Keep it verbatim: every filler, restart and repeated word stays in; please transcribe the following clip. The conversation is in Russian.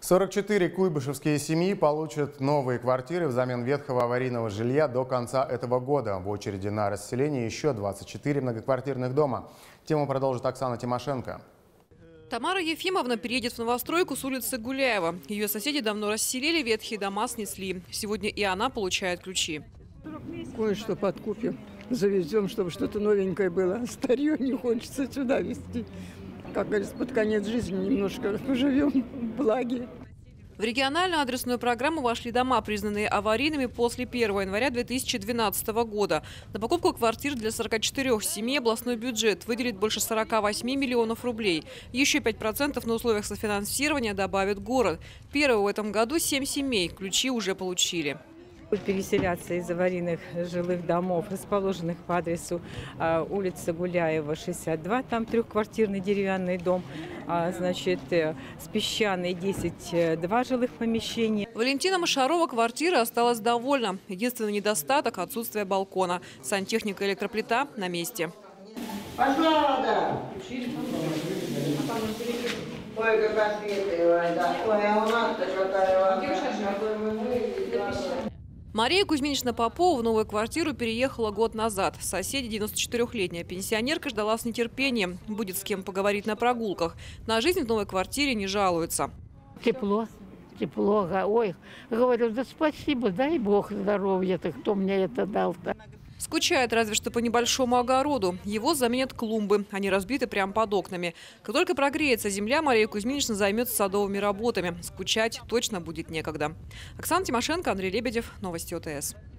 сорок четыре куйбышевские семьи получат новые квартиры взамен ветхого аварийного жилья до конца этого года. В очереди на расселение еще двадцать четыре многоквартирных дома. Тему продолжит Оксана Тимошенко. Тамара Ефимовна переедет в новостройку с улицы Гуляева. Ее соседи давно расселили, ветхие дома снесли. Сегодня и она получает ключи. Кое-что подкупим, завезем, чтобы что-то новенькое было. Старье не хочется сюда везти. Как говорится, под конец жизни немножко поживем в благе. В региональную адресную программу вошли дома, признанные аварийными после первого января две тысячи двенадцатого года. На покупку квартир для сорока четырёх семей областной бюджет выделит больше сорока восьми миллионов рублей. Еще пять процентов на условиях софинансирования добавит город. Первого в этом году семь семей ключи уже получили. Переселяться из аварийных жилых домов, расположенных по адресу а, улица Гуляева, шестьдесят два, там трехквартирный деревянный дом, а, значит, с Песчаной десять, два жилых помещения. Валентина Машарова квартира осталась довольна. Единственный недостаток – отсутствие балкона. Сантехника и электроплита на месте. Пожалуйста! Ой, какая светлая, ой, а у нас-то какая. Мария Кузьминична Попова в новую квартиру переехала год назад. Соседи девяносточетырёхлетняя пенсионерка ждала с нетерпением. Будет с кем поговорить на прогулках. На жизнь в новой квартире не жалуется. Тепло, тепло. Ой, говорю, да спасибо, дай Бог здоровья-то, кто мне это дал-то. Скучает разве что по небольшому огороду. Его заменят клумбы. Они разбиты прямо под окнами. Как только прогреется земля, Мария Кузьминична займется садовыми работами. Скучать точно будет некогда. Оксана Тимошенко, Андрей Лебедев. Новости ОТС.